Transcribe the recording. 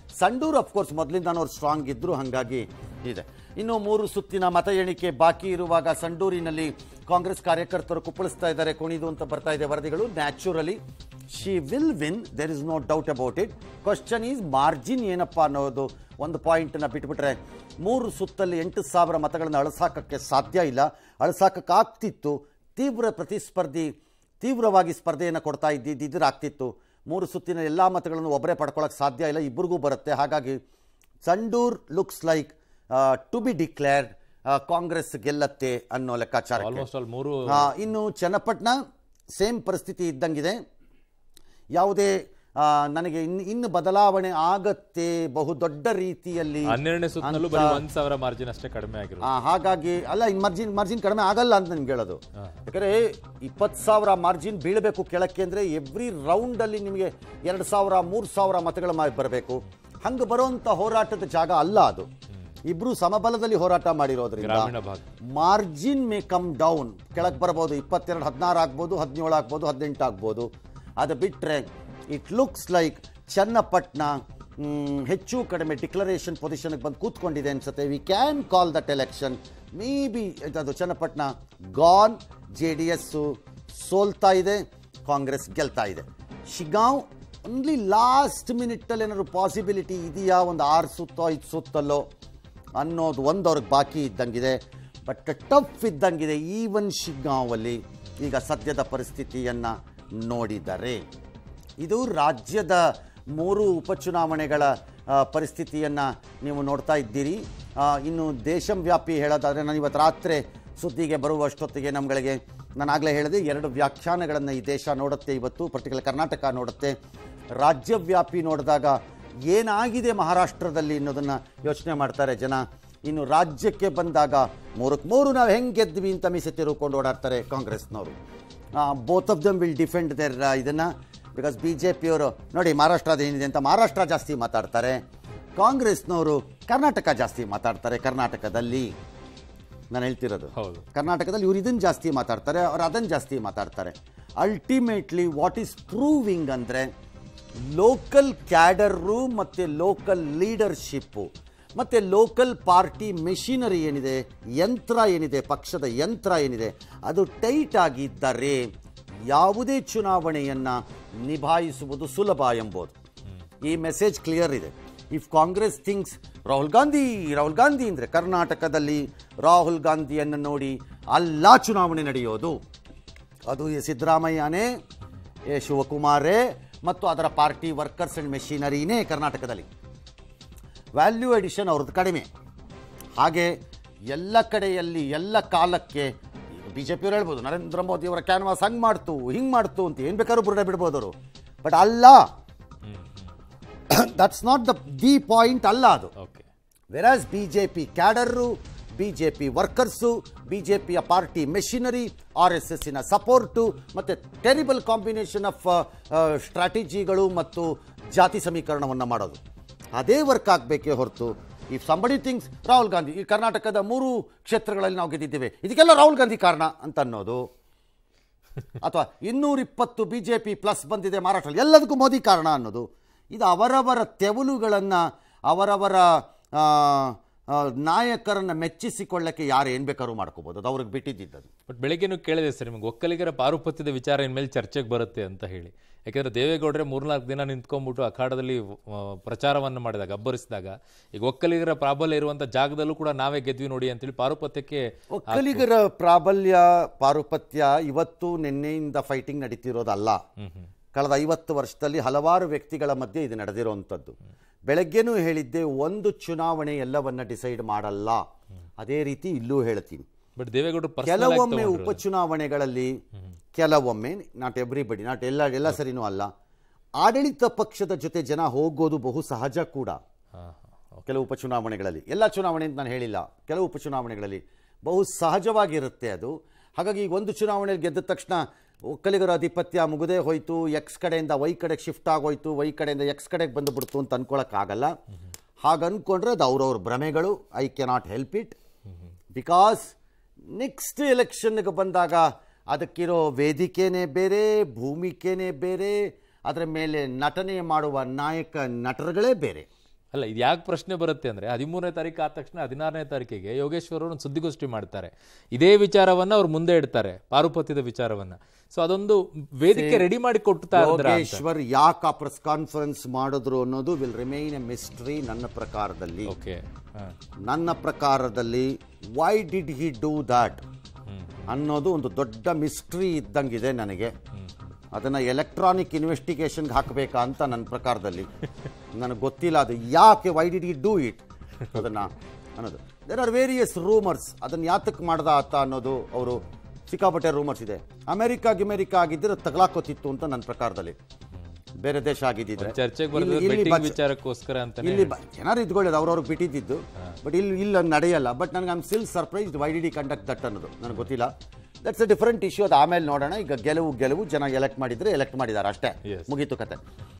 Sandur of course ಮೊದಲಿಂದಾನು ಅವ್ರು strong ಇದ್ರು, ಹಾಗಾಗಿ ಇದೆ. ಇನ್ನು 3 ಸುತ್ತಿನ ಮತ ಎಣಿಕೆ ಬಾಕಿ ಇರುವಾಗ ಸಂಡೂರಿನಲ್ಲಿ ಕಾಂಗ್ರೆಸ್ ಕಾರ್ಯಕರ್ತರು ಕುಪ್ಪಳಿಸ್ತಾ ಇದ್ದಾರೆ, ಕುಣಿದು ಅಂತ ಬರ್ತಾ ಇದೆ ವರದಿಗಳು. Naturally she will win, there is no doubt about it. Question is margin ಏನಪ್ಪ ಅನ್ನೋದು ಒಂದು ಪಾಯಿಂಟನ್ನು ಬಿಟ್ಬಿಟ್ರೆ 3 ಸುತ್ತಲ್ಲಿ 8,000 ಮತಗಳನ್ನು ಅಳಸಾಕಕ್ಕೆ ಸಾಧ್ಯ ಇಲ್ಲ. ಅಳಸಾಕಕ್ಕಾಗ್ತಿತ್ತು, ತೀವ್ರವಾಗಿ ಸ್ಪರ್ಧೆಯನ್ನು ಕೊಡ್ತಾ ಇದ್ದಿದ್ರೆ ಆಗ್ತಿತ್ತು. 3 ಸುತ್ತಿನ ಎಲ್ಲ ಮತಗಳನ್ನು ಒಬ್ಬರೇ ಪಡ್ಕೊಳ್ಳೋಕೆ ಸಾಧ್ಯ ಇಲ್ಲ, ಇಬ್ಬರಿಗೂ ಬರುತ್ತೆ. ಹಾಗಾಗಿ Sandur looks like to be declared Congress ಗೆಲ್ಲತ್ತೆ ಅನ್ನೋ ಲೆಕ್ಕಾಚಾರ. ಇನ್ನು ಚನ್ನಪಟ್ಟಣ ಸೇಮ್ ಪರಿಸ್ಥಿತಿ ಇದ್ದಂಗಿದೆ. ಯಾವುದೇ ನನಗೆ ಇನ್ನು ಬದಲಾವಣೆ ಆಗತ್ತೆ ಬಹುದೊಡ್ಡ ರೀತಿಯಲ್ಲಿ. 12ನೇ ಸುತ್ತಲೂ ಬರೀ 1,000 ಮಾರ್ಜಿನ್ ಅಷ್ಟೇ ಕಡಿಮೆ ಆಗಿರೋದು. ಹಾಗಾಗಿ ಅಲ್ಲ, ಮಾರ್ಜಿನ್ ಕಡಿಮೆ ಆಗಲ್ಲ ಅಂತ ನಿಮ್ಗೆ ಹೇಳೋದು. ಯಾಕಂದ್ರೆ 20,000 ಮಾರ್ಜಿನ್ ಬೀಳಬೇಕು ಕೆಳಕ್ಕೆ ಅಂದ್ರೆ ಎವ್ರಿ ರೌಂಡ್ ಅಲ್ಲಿ ನಿಮಗೆ 2,000 3,000 ಮತಗಳ ಬರಬೇಕು. ಹಂಗೆ ಬರುವಂತ ಹೋರಾಟದ ಜಾಗ ಅಲ್ಲ ಅದು. ಇಬ್ರು ಸಮಬಲದಲ್ಲಿ ಹೋರಾಟ ಮಾಡಿರೋದ್ರಿಂದ ಮಾರ್ಜಿನ್ ಮೇ ಕಮ್ ಡೌನ್, ಕೆಳಗೆ ಬರಬಹುದು. 22 16 ಆಗ್ಬೋದು, 17 ಆಗ್ಬೋದು, 18 ಆಗ್ಬೋದು. ಅದು ಬಿಟ್ಟರೆ ಇಟ್ ಲುಕ್ಸ್ ಲೈಕ್ ಚನ್ನಪಟ್ಟಣ ಹೆಚ್ಚು ಕಡಿಮೆ ಡಿಕ್ಲರೇಷನ್ ಪೊಸಿಷನ್ಗೆ ಬಂದು ಕೂತ್ಕೊಂಡಿದೆ ಅನ್ಸುತ್ತೆ. We can call that election may be ಅದು ಚನ್ನಪಟ್ಟಣ ಗಾನ್. JDS ಸೋಲ್ತಾ ಇದೆ, ಕಾಂಗ್ರೆಸ್ ಗೆಲ್ತಾ ಇದೆ. ಶಿಗಾಂವ್ ಓನ್ಲಿ ಲಾಸ್ಟ್ ಮಿನಿಟ್ಟಲ್ಲಿ ಏನಾದ್ರು ಪಾಸಿಬಿಲಿಟಿ ಇದೆಯಾ, ಒಂದು 6 ಸುತ್ತೋ 5 ಸುತ್ತಲ್ಲೋ ಅನ್ನೋದು ಒಂದು ಅವ್ರಿಗೆ ಬಾಕಿ ಇದ್ದಂಗಿದೆ. ಬಟ್ ಟಫ್ ಇದ್ದಂಗಿದೆ ಈವನ್ ಶಿಗಾಂವಲ್ಲಿ ಈಗ ಸದ್ಯದ ಪರಿಸ್ಥಿತಿಯನ್ನು ನೋಡಿದರೆ. ಇದು ರಾಜ್ಯದ 3 ಉಪಚುನಾವಣೆಗಳ ಪರಿಸ್ಥಿತಿಯನ್ನು ನೀವು ನೋಡ್ತಾ ಇದ್ದೀರಿ. ಇನ್ನು ದೇಶವ್ಯಾಪಿ ಹೇಳೋದಾದರೆ, ನಾನು ಇವತ್ತು ರಾತ್ರಿ ಸುದ್ದಿಗೆ ಬರುವಷ್ಟೊತ್ತಿಗೆ ನಾನು ಆಗಲೇ ಹೇಳಿದೆ 2 ವ್ಯಾಖ್ಯಾನಗಳನ್ನು ಈ ದೇಶ ನೋಡುತ್ತೆ ಇವತ್ತು, ಪರ್ಟಿಕ್ಯುಲರ್ ಕರ್ನಾಟಕ ನೋಡುತ್ತೆ. ರಾಜ್ಯವ್ಯಾಪಿ ನೋಡಿದಾಗ ಏನಾಗಿದೆ ಮಹಾರಾಷ್ಟ್ರದಲ್ಲಿ ಅನ್ನೋದನ್ನು ಯೋಚನೆ ಮಾಡ್ತಾರೆ ಜನ. ಇನ್ನು ರಾಜ್ಯಕ್ಕೆ ಬಂದಾಗ 3ಕ್ಕೆ 3 ನಾವು ಹೆಂಗೆ ಗೆದ್ವಿ ಅಂತ ಮೀಸೆ ತಿರುಕೊಂಡು ಓಡಾಡ್ತಾರೆ ಕಾಂಗ್ರೆಸ್ನವರು. Both of them will defend there ಇದನ್ನು. ಬಿಕಾಸ್ BJP ಅವರು ನೋಡಿ ಮಹಾರಾಷ್ಟ್ರದ ಏನಿದೆ ಅಂತ ಮಹಾರಾಷ್ಟ್ರ ಜಾಸ್ತಿ ಮಾತಾಡ್ತಾರೆ, ಕಾಂಗ್ರೆಸ್ನವರು ಕರ್ನಾಟಕ ಜಾಸ್ತಿ ಮಾತಾಡ್ತಾರೆ. ಕರ್ನಾಟಕದಲ್ಲಿ ನಾನು ಹೇಳ್ತಿರೋದು, ಕರ್ನಾಟಕದಲ್ಲಿ ಇವ್ರು ಇದನ್ನು ಜಾಸ್ತಿ ಮಾತಾಡ್ತಾರೆ, ಅವ್ರು ಅದನ್ನು ಜಾಸ್ತಿ ಮಾತಾಡ್ತಾರೆ. ಅಲ್ಟಿಮೇಟ್ಲಿ ವಾಟ್ ಈಸ್ ಪ್ರೂವಿಂಗ್ ಅಂದರೆ ಲೋಕಲ್ ಕ್ಯಾಡರು ಮತ್ತು ಲೋಕಲ್ ಲೀಡರ್ಶಿಪ್ಪು ಮತ್ತು ಲೋಕಲ್ ಪಾರ್ಟಿ ಮೆಷಿನರಿ ಏನಿದೆ, ಯಂತ್ರ ಏನಿದೆ, ಪಕ್ಷದ ಯಂತ್ರ ಏನಿದೆ, ಅದು ಟೈಟ್ ಆಗಿದ್ದರೆ ಯಾವುದೇ ಚುನಾವಣೆಯನ್ನು ನಿಭಾಯಿಸುವುದು ಸುಲಭ ಎಂಬುದು ಈ ಮೆಸೇಜ್ ಕ್ಲಿಯರ್ ಇದೆ. ಇಫ್ ಕಾಂಗ್ರೆಸ್ ಥಿಂಕ್ಸ್ ರಾಹುಲ್ ಗಾಂಧಿ ಅಂದರೆ ಕರ್ನಾಟಕದಲ್ಲಿ ರಾಹುಲ್ ಗಾಂಧಿಯನ್ನು ನೋಡಿ ಅಲ್ಲ ಚುನಾವಣೆ ನಡೆಯೋದು, ಅದು ಸಿದ್ದರಾಮಯ್ಯನೇ, ಶಿವಕುಮಾರೇ ಮತ್ತು ಅದರ ಪಾರ್ಟಿ ವರ್ಕರ್ಸ್ ಆ್ಯಂಡ್ ಮೆಷಿನರಿನೇ ಕರ್ನಾಟಕದಲ್ಲಿ. ವ್ಯಾಲ್ಯೂ ಎಡಿಷನ್ ಅವ್ರದ್ದು ಕಡಿಮೆ. ಹಾಗೆ ಎಲ್ಲ ಕಡೆಯಲ್ಲಿ ಎಲ್ಲ ಕಾಲಕ್ಕೆ BJP ಅವರು ಹೇಳ್ಬೋದು ನರೇಂದ್ರ ಮೋದಿ ಅವರ ಕ್ಯಾನ್ವಾಸ್ ಹಂಗೆ ಮಾಡ್ತು ಹಿಂಗೆ ಮಾಡ್ತು ಅಂತ ಏನು ಬೇಕಾದ್ರೂ ಬುರುಡೆ ಬಿಡ್ಬೋದು ಅವರು. ಬಟ್ ಅಲ್ಲ, ದಟ್ಸ್ ನಾಟ್ ದಿ ಪಾಯಿಂಟ್ ಅಲ್ಲ ಅದು. Whereas BJP cadre, BJP workers, BJPಯ ಪಾರ್ಟಿ ಮೆಷಿನರಿ, RSSನ ಸಪೋರ್ಟು ಮತ್ತು ಟೆರಿಬಲ್ ಕಾಂಬಿನೇಷನ್ ಆಫ್ ಸ್ಟ್ರಾಟಜಿಗಳು ಮತ್ತು ಜಾತಿ ಸಮೀಕರಣವನ್ನು ಮಾಡೋದು, ಅದೇ ವರ್ಕ್ ಆಗಬೇಕೇ ಹೊರತು if somebody thinks Rahul Gandhi ಈ ಕರ್ನಾಟಕದ 3 ಕ್ಷೇತ್ರಗಳಲ್ಲಿ ನಾವು ಗೆದ್ದಿದ್ದೇವೆ ಇದಕ್ಕೆಲ್ಲ ರಾಹುಲ್ ಗಾಂಧಿ ಕಾರಣ ಅಂತ ಅನ್ನೋದು, ಅಥವಾ 220 BJP ಪ್ಲಸ್ ಬಂದಿದೆ ಮಹಾರಾಷ್ಟ್ರದಲ್ಲಿ ಎಲ್ಲದಕ್ಕೂ ಮೋದಿ ಕಾರಣ ಅನ್ನೋದು, ಇದು ಅವರವರ ತೆವಲುಗಳನ್ನು ಅವರವರ ನಾಯಕರನ್ನು ಮೆಚ್ಚಿಸಿಕೊಳ್ಳಕ್ಕೆ ಯಾರು ಏನು ಬೇಕಾದ್ರೂ ಮಾಡ್ಕೋಬೋದು, ಅದು ಅವ್ರಿಗೆ ಬಿಟ್ಟಿದ್ದು. ಬಟ್ ಬೆಳಗ್ಗೆನೂ ಕೇಳಿದೆ ಸರ್ ನಿಮಗೆ ಒಕ್ಕಲಿಗರ ಪಾರುಪತ್ಯದ ವಿಚಾರ ಇನ್ಮೇಲೆ ಚರ್ಚೆಗೆ ಬರುತ್ತೆ ಅಂತ ಹೇಳಿ. ಯಾಕೆಂದರೆ ದೇವೇಗೌಡರೆ 3-4 ದಿನ ನಿಂತ್ಕೊಂಡ್ಬಿಟ್ಟು ಅಖಾಡದಲ್ಲಿ ಪ್ರಚಾರವನ್ನು ಮಾಡಿದಾಗ ಅಬ್ಬರಿಸಿದಾಗ ಈಗ ಒಕ್ಕಲಿಗರ ಪ್ರಾಬಲ್ಯ ಇರುವಂಥ ಜಾಗದಲ್ಲೂ ಕೂಡ ನಾವೇ ಗೆದ್ವಿ ನೋಡಿ ಅಂತೇಳಿ ಪಾರುಪತ್ಯಕ್ಕೆ. ಒಕ್ಕಲಿಗರ ಪಾರುಪತ್ಯ ಇವತ್ತು ನಿನ್ನೆಯಿಂದ ಫೈಟಿಂಗ್ ನಡೀತಿರೋದಲ್ಲ. ಕಳೆದ 50 ವರ್ಷದಲ್ಲಿ ಹಲವಾರು ವ್ಯಕ್ತಿಗಳ ಮಧ್ಯೆ ಇದು ನಡೆದಿರುವಂಥದ್ದು. ಬೆಳಗ್ಗೆನೂ ಹೇಳಿದ್ದೆ, ಒಂದು ಚುನಾವಣೆ ಎಲ್ಲವನ್ನ ಡಿಸೈಡ್ ಮಾಡಲ್ಲ. ಅದೇ ರೀತಿ ಇಲ್ಲೂ ಹೇಳ್ತೀನಿ. ಬಟ್ ದೇವೇಗೌಡರು ಕೆಲವೊಮ್ಮೆ ಉಪಚುನಾವಣೆಗಳಲ್ಲಿ, ಕೆಲವೊಮ್ಮೆ ನಾಟ್ ಎವ್ರಿಬಡಿ, ನಾಟ್ ಎಲ್ಲ ಸರಿನೂ ಅಲ್ಲ, ಆಡಳಿತ ಪಕ್ಷದ ಜೊತೆ ಜನ ಹೋಗೋದು ಬಹು ಸಹಜ ಕೂಡ. ಕೆಲವು ಉಪಚುನಾವಣೆಗಳಲ್ಲಿ, ಎಲ್ಲ ಚುನಾವಣೆ ಅಂತ ನಾನು ಹೇಳಿಲ್ಲ, ಕೆಲವು ಉಪಚುನಾವಣೆಗಳಲ್ಲಿ ಬಹು ಸಹಜವಾಗಿರುತ್ತೆ ಅದು. ಹಾಗಾಗಿ ಈಗ ಒಂದು ಚುನಾವಣೆಯಲ್ಲಿ ಗೆದ್ದ ತಕ್ಷಣ ಒಕ್ಕಲಿಗರ ಆಧಿಪತ್ಯ ಮುಗಿದೇ ಹೋಯಿತು, ಎಕ್ಸ್ ಕಡೆಯಿಂದ ವೈ ಕಡೆಗೆ ಶಿಫ್ಟ್ ಆಗೋಯ್ತು, ವೈ ಕಡೆಯಿಂದ ಎಕ್ಸ್ ಕಡೆಗೆ ಬಂದುಬಿಡ್ತು ಅಂತ ಅನ್ಕೊಳ್ಳೋಕ್ಕಾಗಲ್ಲ. ಹಾಗೆ ಅಂದ್ಕೊಂಡ್ರೆ ಅದು ಅವ್ರವ್ರ ಭ್ರಮೆಗಳು. I cannot help it. Because next ಎಲೆಕ್ಷನ್ಗೆ ಬಂದಾಗ ಅದಕ್ಕಿರೋ ವೇದಿಕೆನೇ ಬೇರೆ, ಭೂಮಿಕೆನೇ ಬೇರೆ, ಅದರ ಮೇಲೆ ನಟನೆ ಮಾಡುವ ನಾಯಕ ನಟರುಗಳೇ ಬೇರೆ. ಅಲ್ಲ, ಇದು ಯಾಕೆ ಪ್ರಶ್ನೆ ಬರುತ್ತೆ ಅಂದರೆ 13ನೇ ತಾರೀಕು ಆದ ತಕ್ಷಣ 16ನೇ ತಾರೀಕಿಗೆ ಯೋಗೇಶ್ವರ್ ಅವರು ಒಂದು ಸುದ್ದಿಗೋಷ್ಠಿ ಮಾಡ್ತಾರೆ. ಇದೇ ವಿಚಾರವನ್ನು ಅವ್ರು ಮುಂದೆ ಇಡ್ತಾರೆ, ಪಾರುಪತ್ಯದ ವಿಚಾರವನ್ನು. ಸೊ ಅದೊಂದು ವೇದಿಕೆ ರೆಡಿ ಮಾಡಿ ಕೊಡ್ತಾ ಇದ್ದಾರೆ. ಯೋಗೇಶ್ವರ್ ಯಾಕೆ ಆ ಪ್ರೆಸ್ ಕಾನ್ಫರೆನ್ಸ್ ಮಾಡಿದ್ರು ಅನ್ನೋದು ವಿಲ್ ರಿಮೈನ್ ಎ ಮಿಸ್ಟ್ರಿ ನನ್ನ ಪ್ರಕಾರದಲ್ಲಿ. ಓಕೆ, ನನ್ನ ಪ್ರಕಾರದಲ್ಲಿ why did he do that ಅನ್ನೋದು ಒಂದು ದೊಡ್ಡ ಮಿಸ್ಟ್ರಿ ಇದ್ದಂಗಿದೆ ನನಗೆ. ಅದನ್ನು ಎಲೆಕ್ಟ್ರಾನಿಕ್ ಇನ್ವೆಸ್ಟಿಗೇಷನ್ಗೆ ಹಾಕಬೇಕಾ ಅಂತ ನನ್ನ ಪ್ರಕಾರದಲ್ಲಿ. ನನಗೆ ಗೊತ್ತಿಲ್ಲ ಅದು ಯಾಕೆ, why did he do it ಅದನ್ನು ಅನ್ನೋದು. There are various rumours. ಅದನ್ನು ಯಾತಕ್ಕೆ ಮಾಡ್ದ ಆತ ಅನ್ನೋದು ಅವರು ಸಿಕ್ಕಾಪಟ್ಟೆ ರೂಮರ್ಸ್ ಇದೆ. ಅಮೆರಿಕ ಆಗಿದ್ದರೆ ತಗಲಾಕೋತಿತ್ತು ಅಂತ ನನ್ನ ಪ್ರಕಾರದಲ್ಲಿ. ಬೇರೆ ದೇಶ ಆಗಿದ್ದಿದ್ರೆ ಚರ್ಚೆಗೆ ವಿಚಾರಕ್ಕೋಸ್ಕರ ಅಂತ ಇಲ್ಲಿ ಏನಾರು ಇದ್ಕೊಳ್ಳೋದು ಅವ್ರವ್ರಿಗೆ ಬಿಟ್ಟಿದ್ದು. ಬಟ್ ಇಲ್ಲಿ ನಡೆಯಲ್ಲ. ಬಟ್ ನನಗೆ I'm still surprised why did he conduct that ಅನ್ನೋದು ನನಗೆ ಗೊತ್ತಿಲ್ಲ. That's a different issue. ಅದು ಆಮೇಲೆ ನೋಡೋಣ. ಈಗ ಗೆಲುವು ಜನ ಎಲೆಕ್ಟ್ ಮಾಡಿದರೆ ಎಲೆಕ್ಟ್ ಮಾಡಿದ್ದಾರೆ, ಅಷ್ಟೇ, ಮುಗೀತು ಕತೆ.